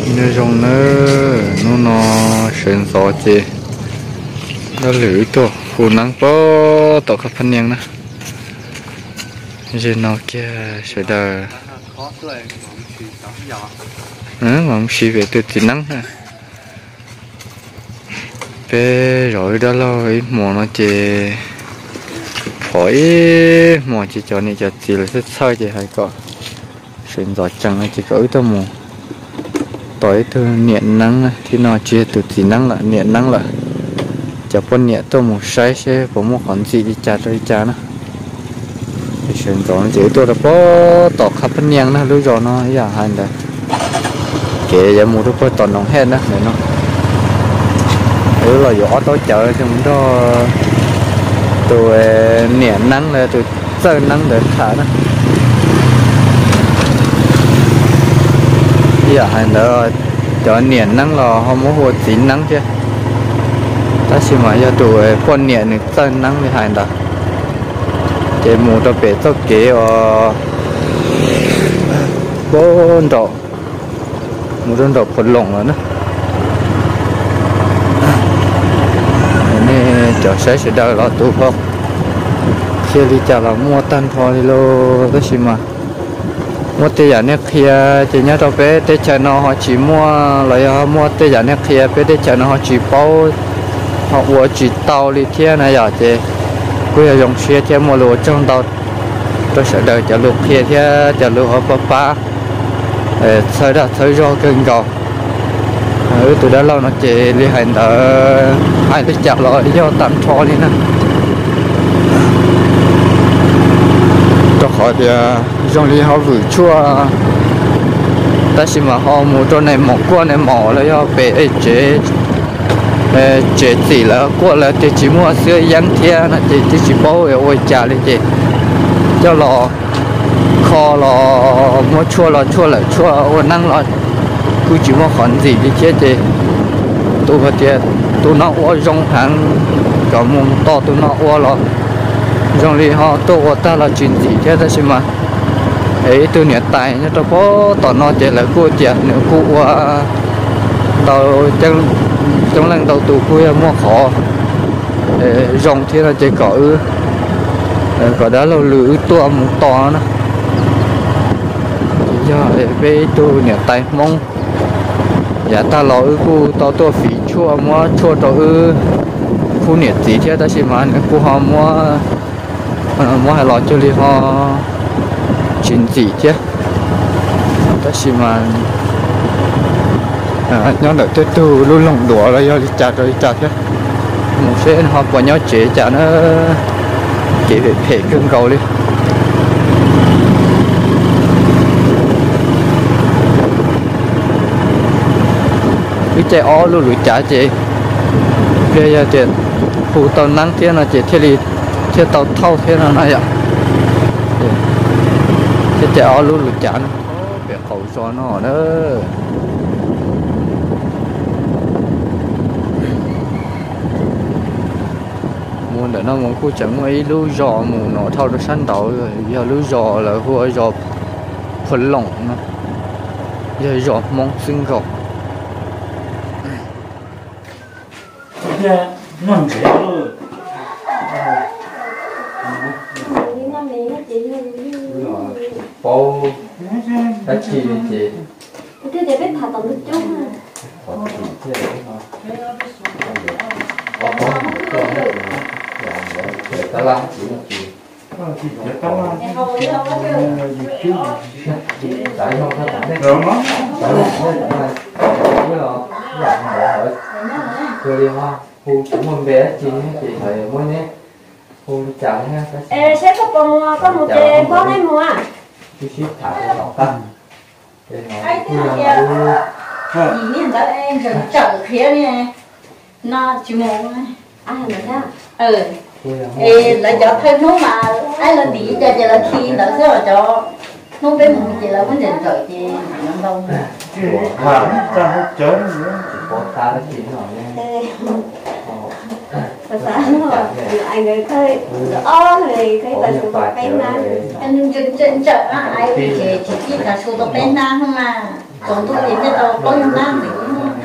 nó rong nó sền sọ chê nó lưỡi to phụ nắng có tọt khắp phân nhang nè giờ nó kia sẽ đờ mà xì về từ chỉ nắng ha bé rồi đó rồi mùa nó chê khỏi mùa chỉ cho này cho chỉ là rất sai chỉ hay có sền sọ chẳng chỉ có ít mùa tối từ niệm nắng thì nó chia từ chỉ nắng là niệm nắng là chả con niệm tôi một sai sẽ có một khoản gì đi trả tới trả nó thì chuyện đó chỉ tôi đã có tọt khắp phân nhang nó lúc rồi nó giờ hành đấy kể giờ mua được có toàn nòng hết đó để nó nếu là gió tối chợ thì mình đó tôi niệm nắng là tôi sơn nắng để thả đó giờ hành đó cho niệm nắng là không có hồ chín nắng chứ ta chỉ mà cho tụi con niệm được sơn nắng thì hành đó để mua cho bé cho kế ở bốn độ mua trong độ phần lỏng rồi nữa nên cho sẽ đợi là tụ không khi đi chợ là mua tan thôi lô đó chỉ mà mua tê giả nét kia chỉ nhớ cho bé tê chợ nó họ chỉ mua lại mua tê giả nét kia bé tê chợ nó họ chỉ bao họ uống chỉ tàu đi kia này giờ chị cứ dùng xe theo mua lúa trong tàu tôi sẽ đợi chợ lúa kia theo chợ lúa ở Papa thời đó thời do cơn gò từ đó lâu nó chỉ đi hành ở ai đi chợ rồi do tạm cho đi nè cho khỏi thì dùng đi họ vừa chua ta chỉ mà họ mua cho này mỏ qua này mỏ là do về chế chế chỉ là qua là chỉ mua sữa dân thia là chỉ bao ở ngoài chợ lên chị cho lò kho lò mua chua lại chua ở năng lò cứ chỉ mua khoản gì đi chết chị tôi có tiền tôi nó ở trong hàng có một to tôi nó ở lò trong đi họ tôi ở ta là chuyện gì thế đó mà ấy tôi nhận tài nhá tôi có tỏ nó chỉ là cô tiền nữa cô tàu trong lần đầu tụ cô mua khó rong thì là chỉ có đó là lưỡi tua một to nữa giờ về tôi nhận tài mong dạ ta lỗi cô to phí chua mua chua to khu nhiệt gì thế ta chỉ mà cô họ mua hay lọ cho đi họ chuyện gì chứ ta chỉ mà nhóm đợt tết tu luôn lòng đùa là do đi chặt rồi đi chặt chứ một số họ bỏ nhau chế chả nó chỉ về phê cưng cầu đi cái chạy ó luôn lùi chả chị bây giờ tiền phụ tàu nắng thế là chị thế đi thế tàu thâu thế nào này ạ cái chạy ó luôn lùi chả nó về khẩu gió nó nữa muốn để nó muốn khu chẳng mấy lưu giò mù nó thâu được săn tàu rồi giờ lưu giò là khu giò phấn lỏng nó giờ giò mong sinh gọc ngon thế rồi bao đã chi đi chị cái để biết thả tầm được chút ta làm chỉ một chị tại không có tặng đấy rồi đi hoa khu cũng một bé chị thời mới nhé khu chào nha sẽ có một cái con em mua chú ship thả cái giỏ tăng ai thế nào kìa gì nên đã em dần chở khía nè nó chỉ một ai là đó là cho thêm nó mà ai là đi cho là khi nó sẽ là cho nó bên một chị là vấn đề rồi chị nằm đâu mà ta hết chớ nữa có ta đã chín rồi nha sáng rồi anh ấy thấy thì thấy là số tộc bên nan anh đừng chân chở ai chị chỉ là số tộc bên nan không mà còn tôi nhìn cho tao có những năm thì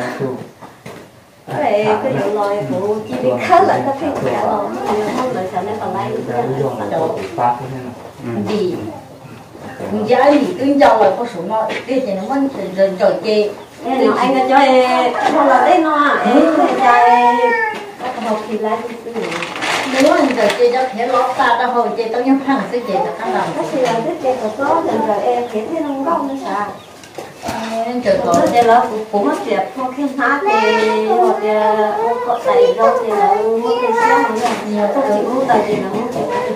cái vụ lời vụ chỉ biết khá là cái phim cả rồi không đợi sợ nên còn lại gì giá gì cứ cho là có số nó cái gì nó vẫn rồi chê nó anh cho em không là đấy nó em trai học thì lại đi nếu anh rồi chê cho thế lót ta đã hồi chê tao nhắm hàng sẽ chê cho các làm cái gì là cái chuyện của nó rồi em thấy thế nó không nó sao trời nó thì là cũng mất việc không khi hát thì hoặc là có tài đâu thì là mất cái xe mà không chỉ mua tài thì là mua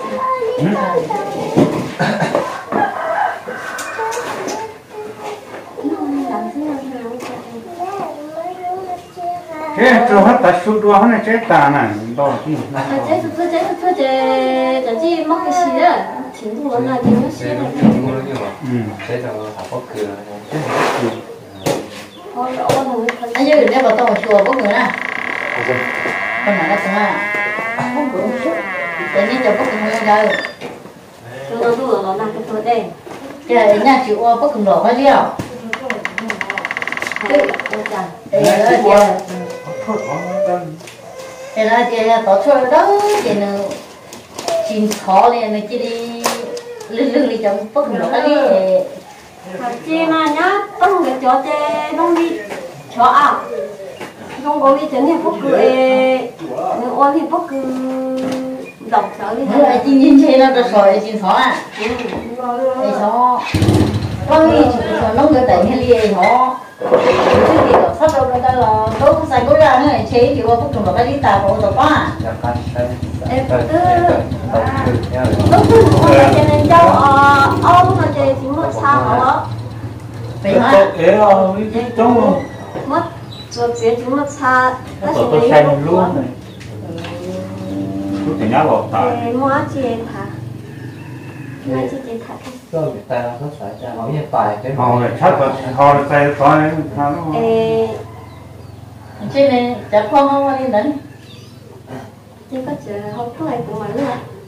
cái chỗ hết ta số đua hết chết ta này đó chứ cái gì mất cái gì á chính thủ là cái mất gì thế cho học bất cứ anh nhớ để vào tao chùa có người nè con nào đó cũng à tự nhiên cho bất cứ người đâu nó đùa nó làm cái thôi đây cái nhà chịu bất cứ đồ phải liêu thế là chị tổ chức đó chị nó chín khó liền nó chỉ đi lưng đi trong bất cứ đồ phải đi chị mà nhá tông cái chỗ chị không đi chỗ à không có đi chấn thì bất cứ người ôn thì bất cứ đọc sợ đi thôi chị nhìn chị nó được rồi chị khó à thì khó có gì chị nó người tỉnh hay gì họ chứ thì có phát đâu đây là tôi không xài cố ra nữa chế thì có bất cứ cái đi tàu có được quá em cứ cho nên cháu ông mà chị chỉ mất sao hả vậy hả cái chỗ mất rồi chị chỉ mất xa tôi xem luôn này tôi chỉ nhớ lọt tại mua chị thả mai chị thả có người ta nó phải cho hỏi như tài cái họ là chắc là họ là tay tay nó cho nên chắc không đi đến chị có chờ không có ai của mình nữa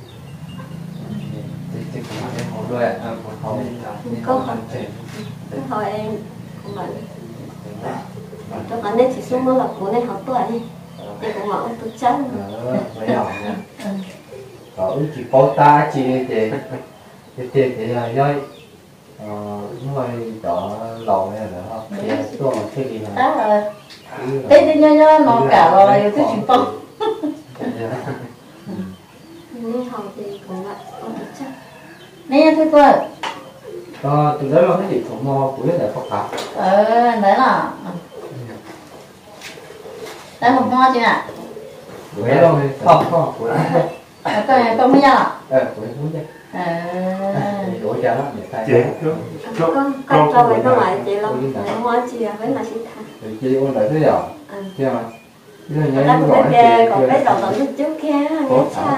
thì cũng để họ đôi họ hỏi em của mình cho bạn nên chỉ xuống mới là của nên học tuổi chị cũng bảo tôi chắc mấy nhỏ nha có chỉ có ta chỉ để thì là do chúng tôi chọn lầu này nữa không thì tôi mà cái gì đó là thế thì nhớ nó cả rồi cái chuyện phong nên học thì cũng vậy không được chắc nè thôi cô có từ đó là cái gì cũng mò của cái đại phật học đấy là đấy một hoa chị ạ của đâu không của tôi mới nhớ của muốn chứ của cha nó người ta chết con cho vậy nó lại chị long hoa chị với mà chị thà thì chị ôn lại thế nào chưa mà đã cũng biết còn cái đầu tận trước kia nghe xa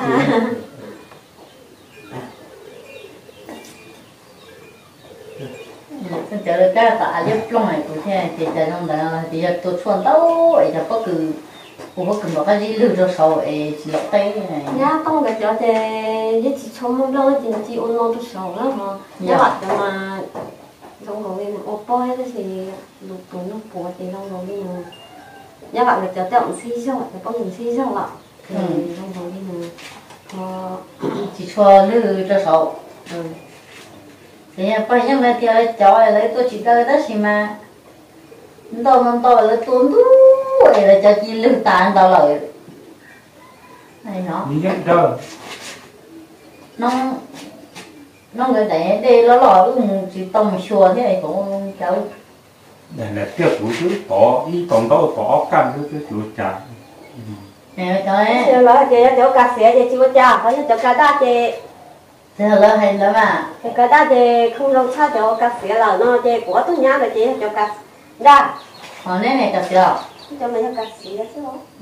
chờ được cái tạ giúp lúc này cũng thế thì chờ trong đó thì tôi xuân đâu ấy là bất cứ một cái gì lưu cho sầu ấy chỉ lọc tay này nhá tông cái chỗ thì với chị chôm không đâu chị ôn lo tôi sầu lắm mà nhá bạn cho mà trong đó thì ô po hết thì lục tủ nó bùa thì trong đó thì nhá bạn được cho tao xí xong rồi có mình xí xong lại thì trong đó thì chỉ cho lưu cho sầu thì bây giờ mà thì cho lấy tôi chỉ tới đó xí mà tôi là tuôn tú là cho chị lưu tàn tao lợi này như vậy đó nó người đấy đây nó lò chỉ tông xua thế này cũng cháu này là tiếc của chú tỏ ý còn đâu tỏ căn cái chú chả nè cháu ấy giờ là chị cho cà phê chị chưa cha phải cho cà đá chị thế là hay lắm à cà đá chị không lâu cha cho cà phê là nó chị của tôi nhá là chị cho cà đá họ này cà phê cho mình cho cà phê chứ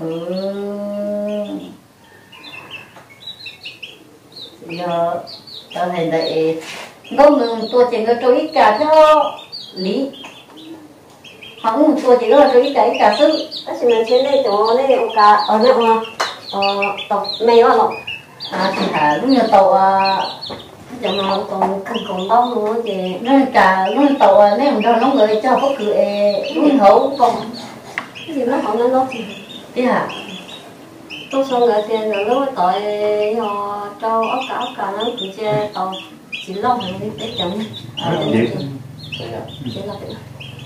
giờ tao thấy đấy không ngừng tôi chỉ có trôi cả cho lý không tôi chỉ có trôi cả sự đó thì mình sẽ đây chỗ này cả ở đây mà tàu mèo à lộc chỉ thả lúc nhiều tàu giờ mà còn còn đông nữa thì nó cả nó tàu nên đâu nó người cho có cửa nó hậu còn cái gì nó họ nó thì đi hả tôi xong rồi thì rồi lúc tội cho ốc cả nó chỉ chơi tàu chỉ lâu hàng đi để chồng Thế à? chỉ là vậy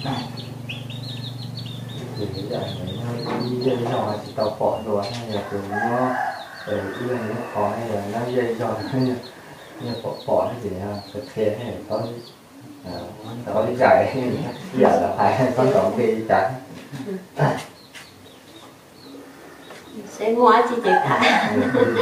Thì cái dạng này nó đi dây nhỏ chỉ tàu bỏ rồi hay là từ nó yên nó khó hay là nó dây giòn hay như bỏ hay gì ha thực hiện hay có đi chạy giờ là phải con tổng đi chạy sẽ mua chỉ cả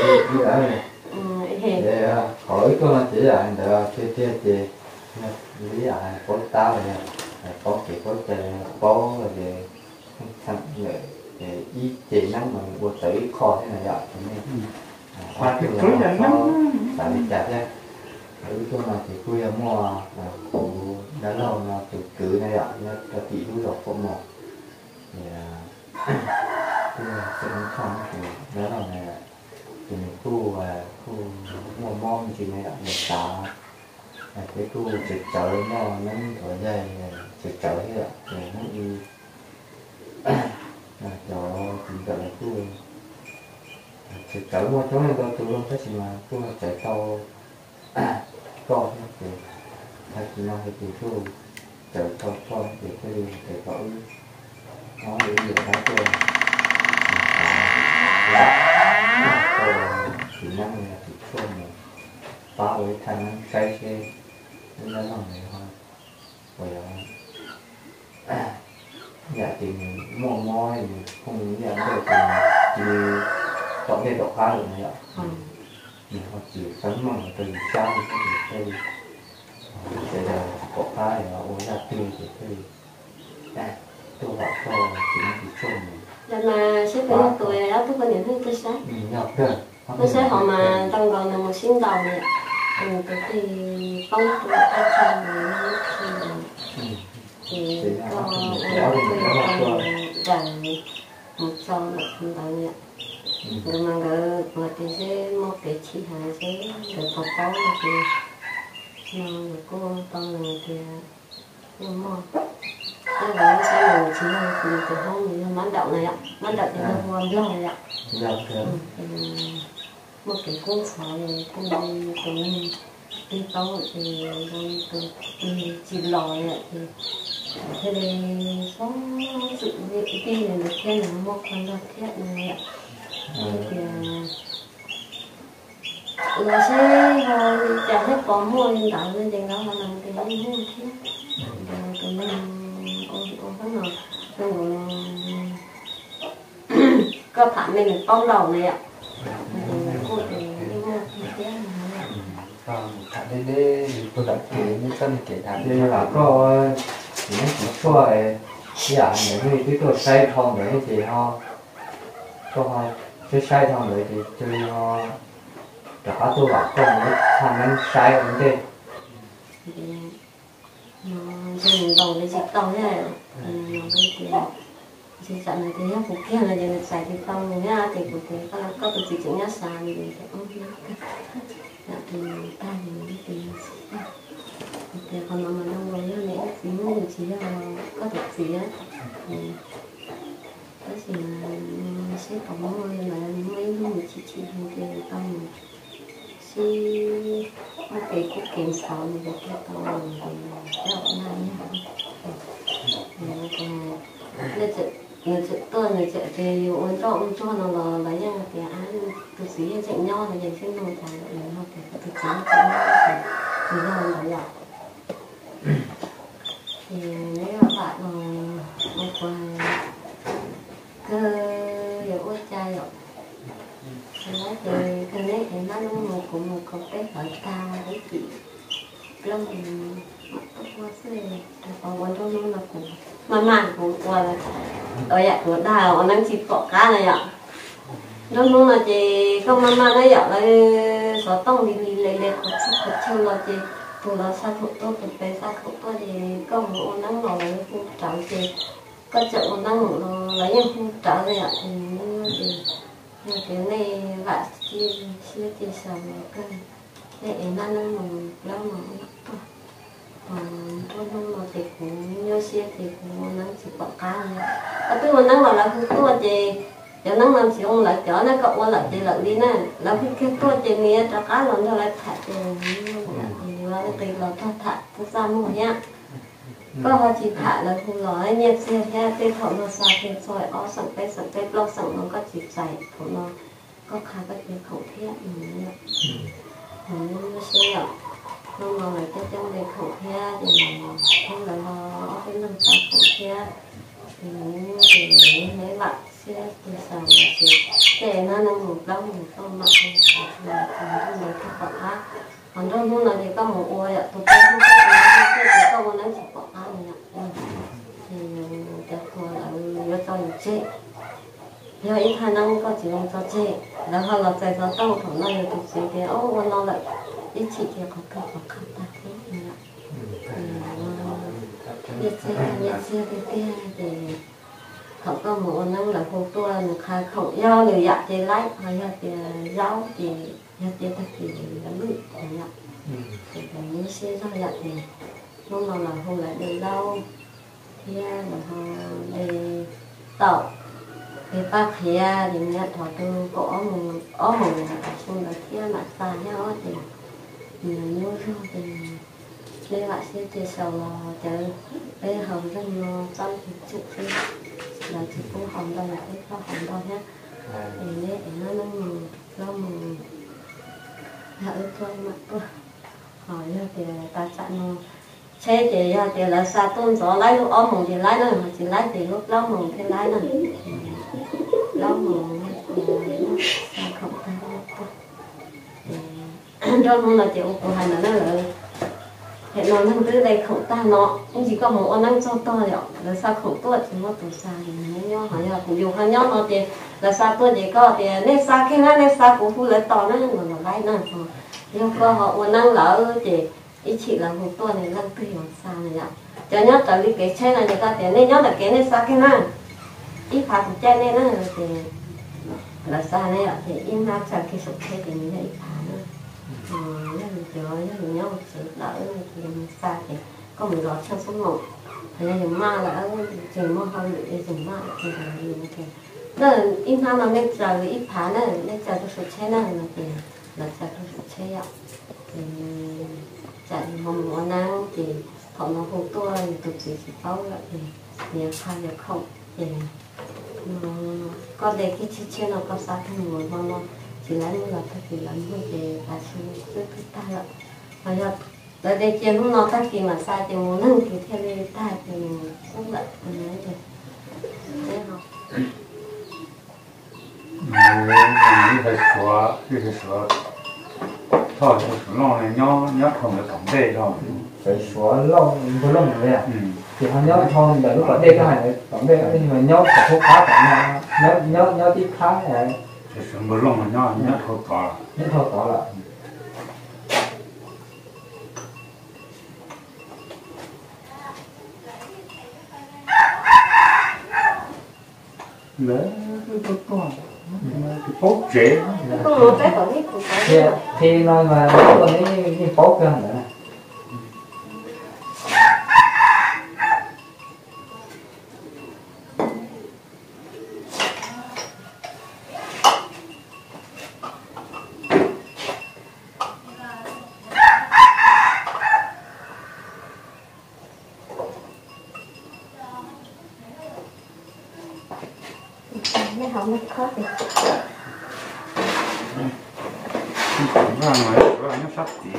để hỏi con chỉ là được kia thì lý là có tao rồi có chỉ có chơi có về thằng để ý chỉ năng mà buộc tới kho thế này vậy nên Và cái cưới là nó tại vì chặt ra ở chỗ này thì quy mua cụ đã lâu nó từ cử này ạ nó cho tỷ đu dọc của một thì quy sẽ không thì đã lâu này thì mình khu và khu mua mom thì này ạ được cả cái khu trực chở nó ở đây trực chở thế ạ thì nó đi cho tình trạng là khu trực chở mua chỗ này tôi luôn cái gì mà khu chạy tàu con thì thay vì nó thì khu chở tàu con thì cái để có nó để gì đó cho là kỹ năng là kỹ thuật này phá với thành năng cái nó là này thôi rồi dạ thì mua môi không nhận được thì có thể đọc khá được này ạ mình họ chỉ phấn mong từ trong cái gì sẽ là có khá để họ uống ra tiêu thì cái tôi bảo cho chính thì chung là mà sẽ phải một tuổi này đó tôi có nhận thức tôi sẽ nhập được tôi sẽ họ mà trong còn là một sinh đầu này từ khi phong tuổi ta sang rồi thì có rằng một sau một phần đầu nhẹ rồi mà cái mà thì sẽ một cái chi hà sẽ được học có thì mà cô con này thì nhưng mà cái đó sẽ là chỉ là từ hôm mình bán đậu này ạ bán đậu thì nó hoàn lâu này ạ một cái cuốn sỏi này cũng đi đi tàu thì từ chỉ lòi ạ thì thế này sống sự việc đi này được khen là một con là thiết này ạ thì là sẽ chả hết có mua hiện tại nên chừng đó mà làm thì nó không thiết tụi mình ôn phát nào rồi có thả mình con đầu này ạ cô thì đi mua thiết này thả đây tôi đã kể như thân kể thả đây là có những chỉ cho dạ những cái tôi say thòng đấy thì họ cho chơi say thòng đấy thì chơi họ đã tôi bảo con nó thằng anh say ở đây mình đầu để dịch tàu thế này thì dạo này thì nó cũng kia là giờ xài thì tàu nhá thì cũng thế có từ chỉ nhá sàn thì cũng thì ta thì đi tìm thì còn mà đâu rồi nó lại phí mình chỉ là có thể phí á cái gì là sẽ có mỗi là mấy lúc chỉ thì tao si một cái cục kèm sáu thì được cái tao thì đậu này nhá người chợ tôi người chợ thì ôn cho nó là lấy ra cái án từ xí chạy nho là dành trên nồi trà để nó cái thực chính thì nó là đấy ạ thì nếu các bạn một vài cơ hiểu ôi trai rồi thì cái này thì nó một cũng một cốc cái hỏi cao đấy chị lâu thì mặc tốt quá xưa còn quan trọng luôn là cũng mà cũng qua là ở nhà của đào đang chỉ cọ cá này ạ luôn là chị không mà nó dạo là số tông đi lấy cột chân là chị từ đó sang thủ tôi từ bé sang thủ tôi thì công bộ năng nổ lấy phụ trợ thì có chợ một năng nổ lấy em phụ trợ này ạ thì cái này vạ chia chia sẻ cái để nó mình lâu mà tôi không mà thì cũng nhớ xe thì cũng nắng chỉ bỏ cá này ở tôi mà nắng là không tôi thì cho nắng làm chỉ ông lại chở nó cậu lại thì lại đi nè là khi tôi thì nghe cho cá lần nó lại thả thì là cái là tôi thả tôi ra mua nhá có họ chỉ thả là không nói nhẹ xe theo cái thầu nó sao thì rồi ó sẵn cái lóc sẵn nó có chỉ dày thầu nó có khá cái khẩu thiết nó sẽ là nó ngồi cái trong cái khẩu thiết thì không là nó cái nâng cao khẩu thiết thì lấy bạn sẽ từ sau là chỉ để nó nâng một lâu một con mặt là còn không cái khẩu khác còn trong lúc này thì có một ôi ạ tôi không có cái câu nó chỉ bỏ ăn này thì cái cô là nhớ cho những chị nhớ ít khả năng có chỉ làm cho chịแล้วพอเราใจเราต้องของเราอยู่ทุกสิ่งที่โอ้วันเราแบบอีกทีเดียวก็เกิดความขัดแย้งนี่แหละเนี่ยเชื่อที่เขาก็หมูนั่งหลังพวกตัวหนูขายของย่อหรืออยากจะไล่เขาอยากจะเย้าจะอยากจะตะกี้แล้วลุกอย่างเงี้ยthì cái như xe ra vậy thì lúc nào là không lại đi đâu thì là họ đi tàu thì ba khi thì nghe thọ tôi có một xong là kia là xa nhau thì như thế thì lấy lại xe thì sau là chờ bây hầu rất nhiều trong thì chụp thì là chỉ cũng hồng đâu là cái không hồng đâu nhé thì lấy nó mừng hạ ư thôi mà tôi hỏi thì ta chặn xe thì là xa tôn gió lái lúc ôm mùng thì lái nữa mà chỉ lái thì lúc lâu mùng thì lái nữa lâu mùng thì không ta cho nên là chị của hai nó là hiện nó năng tới đây không ta nó cũng chỉ có một năng cho to rồi là sao không tốt thì nó từ xa thì nó nhau hỏi là cũng dùng hai nhau nó thì là sao tôi chỉ có thì nên xa cái nên xa của phu lấy to nó mà lái nữa nhưng có họ năng lỡ thì ý chị là một tuần này năng tùy làm sao này ạ cho nhớ tới đi cái xe này người ta tiền nên nhớ là cái này xa cái nào ít phạt của chơi nên nó thì là xa này ạ thì im nào chẳng khi sụp thế thì mình ít phạt nữa nhưng nhớ một sự đỡ thì xa thì có một gió trong số một thì dùng ma là dùng mơ hơn để dùng ma thì là dùng cái đó là im nào mà nên chờ ít phạt nữa nên chờ cho sụp thế này là tiền là chờ cho sụp thế ạ thì chạy mong năng thì họ nó không tôi tụt chỉ bao lại thì nhiều khai được không thì có để cái chiếc nó có sao thì người nó chỉ lấy là cái gì là như thế là sự rất ta ạ và giờ tới đây trên hôm nó ta khi mà sai thì muốn năng thì theo đây ta thì không lại nói thì thế không cái số thôi nó này nhớ không được tổng đề rồi phải số lâu có lâu rồi à thì họ nhớ thôi là lúc ở đây cái này tổng đây nhưng mà nhớ phải thuốc khá phải nhớ tiếp khá này thì sự một lâu mà nhớ thôi tỏ là đấy cái con cái phố trẻ có một cái còn ít cũng thì nói mà nó còn cái phố cơ nữa mấy họ mới khó thì ra ngoài nó sắp chỉ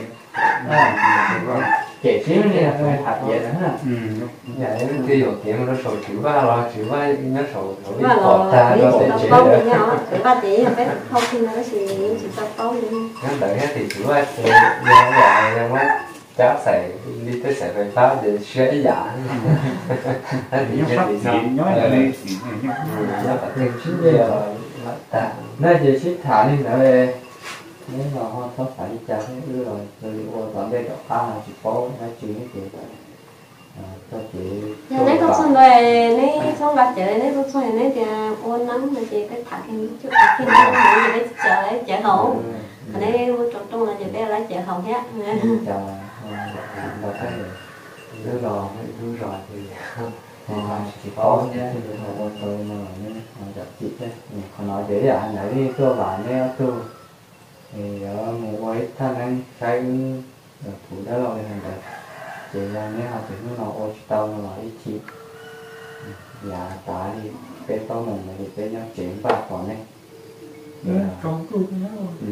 trẻ xíu này là hạt vậy đó ha dạ khi ở kia nó sầu chữ ba nó sầu mà bỏ ta nó nó để để chế bông đấy thì nhỏ để ba tí là cái không khi nó chỉ tao bông đi ngắn đợi thì chữ ba thì do vậy nhưng mà cháu sẽ đi tới sẽ phải phá để sẽ giả nó sắp chỉ nói là đây chỉ nó phải thêm chính giờ giờ ta nó chỉ xích thả lên nữa về nếu mà họ thoát phải đi chào cái ư rồi qua còn đây đọc là chỉ có nó chỉ cái chuyện cho chị giờ nếu không xong rồi nếu xong là chơi nếu không xong rồi nếu thì ôn nắng mà chị cái thả cái chút cái nó để chờ hậu ở đây trong trong là giờ bé lấy chợ hồng hết chào đâu thấy đứa rò thì chỉ có nhé tôi mà nên gặp chị đấy còn nói dễ à nãy đi cơ bản đấy cơ thì ở một ấy thân anh cái thủ đó rồi hành động chỉ là nếu họ thì nó ô tao nó ít chị dạ tại đi cái tao mình thì cái nhau chuyện ba còn này trong tôi nhớ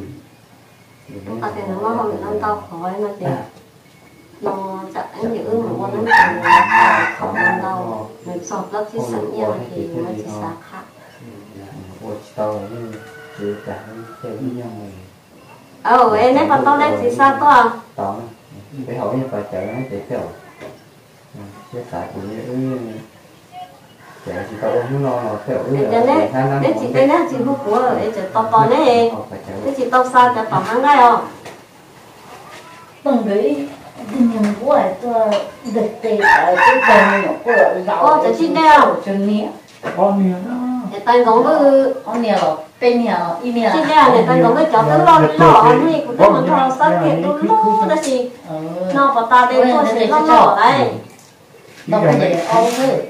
ở thì nó không nó tao khỏi nó thì nó chắc anh giữ một con nó không ăn đâu mình sọt lớp chỉ sẵn nhau thì nó chỉ sạc khác ô tao như chỉ cả cái nhau này em nếu mà tao lên thì sao to à tao cái hỏi như phải chợ nó chỉ kiểu chứ tại cũng như chợ chỉ tao uống nó kiểu để chị tên đó chị hút của để chị to này để chị tao sao cho tao ăn ngay không bằng đấy đừng của ai tôi được tiền ở cái phần nhỏ của giàu chị xin đeo chân nhé con nhiều đó để tay gấu với ông nhà rồi tên nhà y nhà xin đeo để tay gấu với chó tứ lo lọ này của tôi mình thao sát kiện tôi lo đó gì nó vào ta đây tôi sẽ lo lọ đấy đâu có gì ông ơi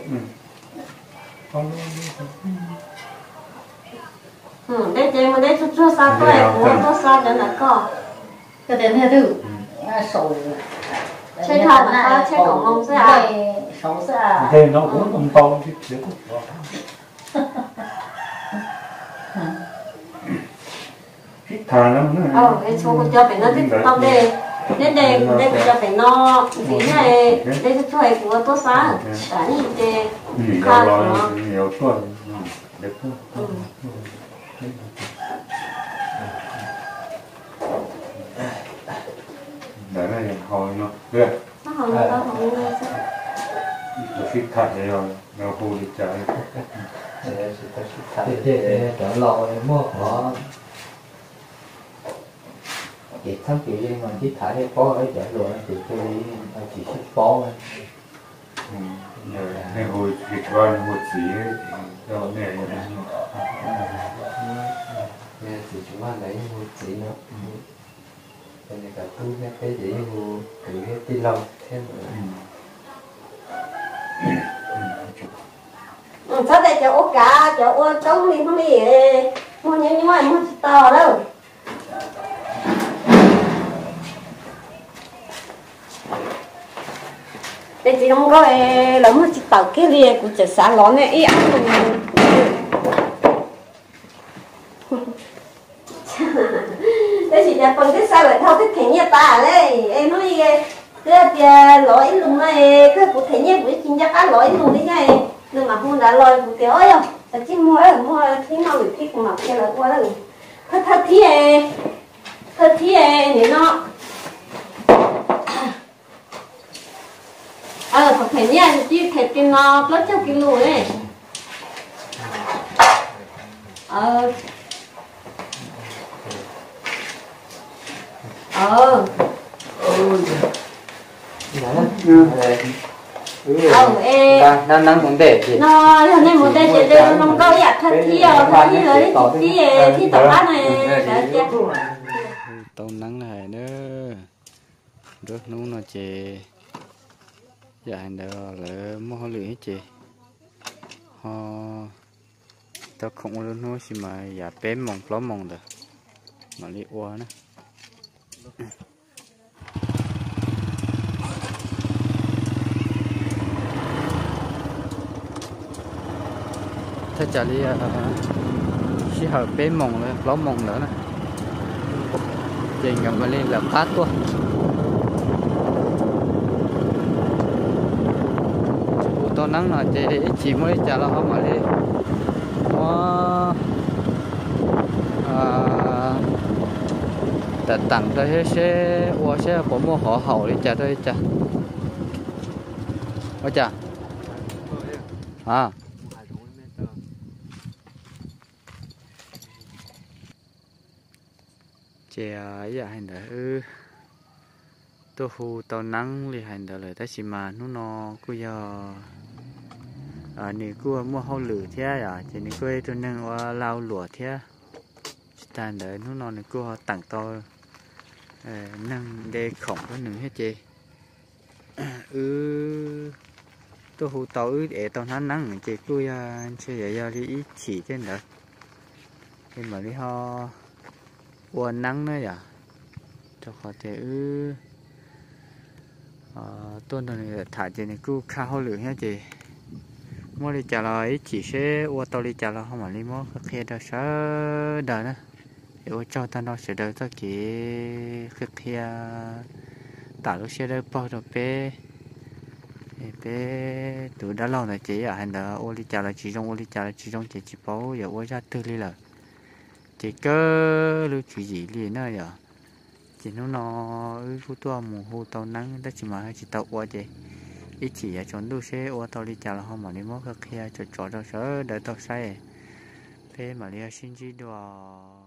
để chơi mà để chút sao tôi của tôi sao cho nó có cái đến này thử sầu chơi thao mà ta chơi cổng mông sẽ à sầu sẽ à thì nó cũng không to chứ chỉ có cái thằng nó cái số của cho phải nó tiếp tục đây đây cho phải nó tí này đây cho phải của tôi sáng cả như thế nhiều tuần được không đấy là hồi nó được sao hồi nó tao không nghe sao fit thật đấy rồi nó hù được trái thế trở lò mua có chỉ thắng kiểu gì mà chỉ thải hay có ở chợ rồi thì tôi chỉ thích bó thôi này hồi việc con một gì cho này nghe thì chúng ta lấy một chỉ nữa cho nên cả tôi nghe cái gì hồ cứ hết đi lòng thêm sao đây cho ốc cá cho ốc trống đi không đi mua nhiều nhưng mà mua to đâu để chị không có lỡ mà chị tàu cái lia của chị xã lón này ý ăn để chị nhà con cái sao lại thâu cái thẻ nhà ta đấy em nói cái lỗi luôn này cái của thẻ nhà của chị nhà cá lỗi luôn đấy này nhưng mà không đã lòi của tiểu ấy không ta chỉ mua cái nào bị thích mà cái là quá rồi thật thì để nó thật thẻ nhà chứ thẻ cái nó lót cho cái lùi ấy nó nắng cũng để chị nó nên một đây chị đây nó có giặt thật thì rồi thì tập bát này đã tàu nắng này nữa được nó chị dài nữa là mua họ lưỡi chị họ tao không luôn nó chỉ mà giả bén mỏng ló mỏng được mà đi qua nữa thế chả đi chỉ hợp bén mỏng rồi ló mỏng nữa nè chị ngầm mà lên là phát quá to nắng là chị để chỉ mới chả là không mà đi nó tặng cho hết sẽ qua sẽ có mua họ hậu đi chả thôi chả ôi chả chị ấy hành đỡ tôi hù tàu nắng li hành đỡ lời ta chỉ mà nó cứ giờ nè cứ mua hậu lửa thế à chỉ nè cứ tôi nâng lao lửa thế tàn đợi nó non này cô tặng to năng đê khổng có nừng hết chị tôi hú tàu để tàu hắn nắng chị cô chơi giờ giờ đi chỉ trên đó thì mà đi ho uốn nắng nữa à cho có thể tuần này thả chị này cô khá hao lửa hết chị mua đi trả lời chỉ sẽ uốn tàu đi trả lời không mà đi mua các kia đó sợ đời nữa để cho ta nó sẽ đợi tất cả các kia tạo lúc sẽ đợi bao rồi bé từ đã lâu rồi chị ở hành đó ô đi trả lời chỉ trong chỉ bảo giờ ô ra tư li là chỉ cơ lưu chỉ gì liền nữa giờ chỉ nó phút tua mùa hồ tàu nắng đó chỉ mà chỉ tàu ô chị ít chỉ ở chỗ đu xe ô tàu đi trả lời không mà đi mua các kia cho đó sợ đợi tàu say bé mà đi xin chỉ đùa